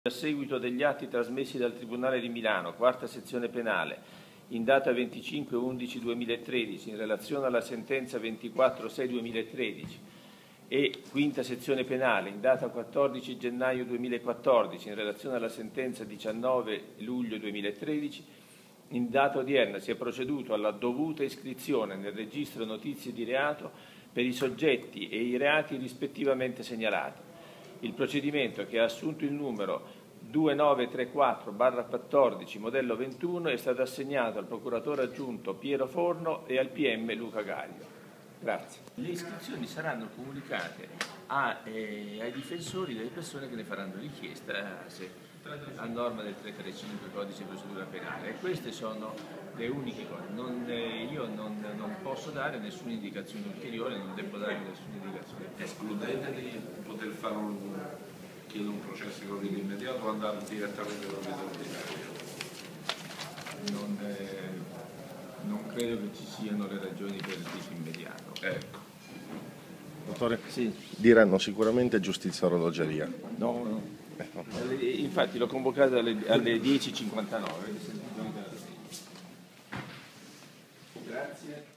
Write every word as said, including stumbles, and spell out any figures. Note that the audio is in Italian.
A seguito degli atti trasmessi dal Tribunale di Milano, quarta sezione penale, in data venticinque undici duemilatredici, in relazione alla sentenza ventiquattro sei duemilatredici e quinta sezione penale, in data quattordici gennaio duemilaquattordici, in relazione alla sentenza diciannove luglio duemilatredici, in data odierna si è proceduto alla dovuta iscrizione nel registro notizie di reato per i soggetti e i reati rispettivamente segnalati. Il procedimento, che ha assunto il numero duemilanovecentotrentaquattro quattordici modello ventuno, è stato assegnato al procuratore aggiunto Piero Forno e al P M Luca Gaglio. Grazie. Le iscrizioni saranno comunicate a, eh, ai difensori delle persone che ne faranno richiesta, se, a norma del trecentotrentacinque codice di procedura penale. E queste sono le uniche cose. Non, eh, io non, non posso dare nessuna indicazione ulteriore, non devo dare nessuna indicazione. Escludete di poter fare un, chiedere un processo economico immediato o andare direttamente con l'ordinario? Non, eh, non credo che ci siano le ragioni per il tipo immediato. Ecco. Dottore, Sì. diranno sicuramente giustizia e orologeria. No, no. Infatti l'ho convocato alle, alle dieci e cinquantanove. Grazie.